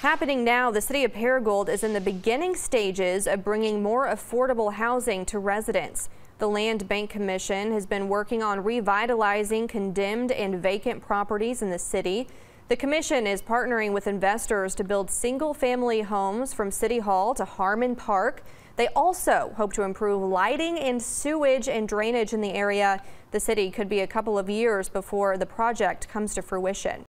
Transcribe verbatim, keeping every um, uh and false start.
Happening now, the city of Paragould is in the beginning stages of bringing more affordable housing to residents. The Land Bank Commission has been working on revitalizing condemned and vacant properties in the city. The commission is partnering with investors to build single-family homes from City Hall to Harmon Park. They also hope to improve lighting and sewage and drainage in the area. The city could be a couple of years before the project comes to fruition.